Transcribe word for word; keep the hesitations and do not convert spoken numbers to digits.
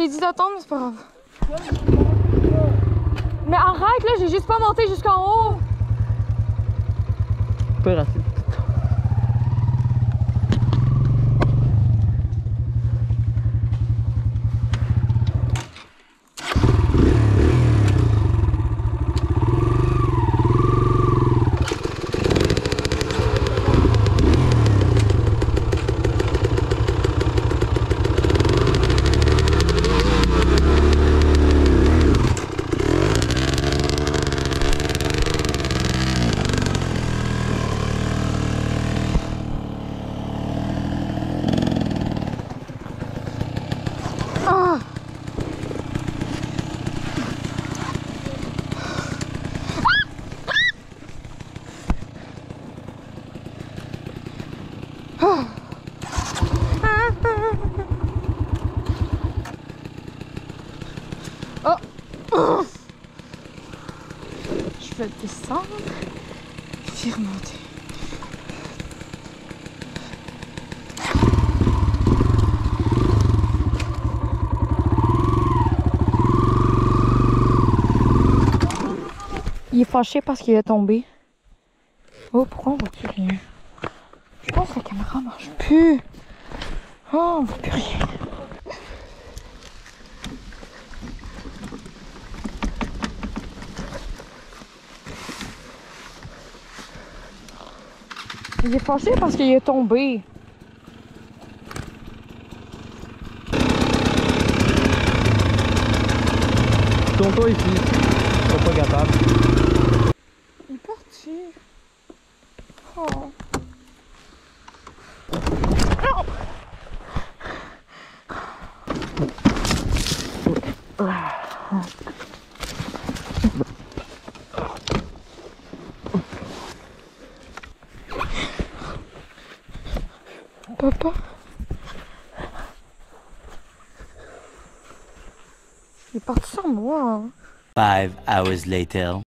t'ai dit d'attendre, mais c'est pas grave. Mais arrête là, j'ai juste pas monté jusqu'en haut. Pas raciste. Oh! Je vais descendre, puis remonter. Il est fâché parce qu'il est tombé. Oh, pourquoi on voit plus rien? Je pense que la caméra marche plus. Oh, on voit plus rien. Il est fâché parce qu'il est tombé. Tombe pas ici. Je suis pas capable. Il est parti. Oh. Papa. Il est parti sans moi. Hein. Five hours later.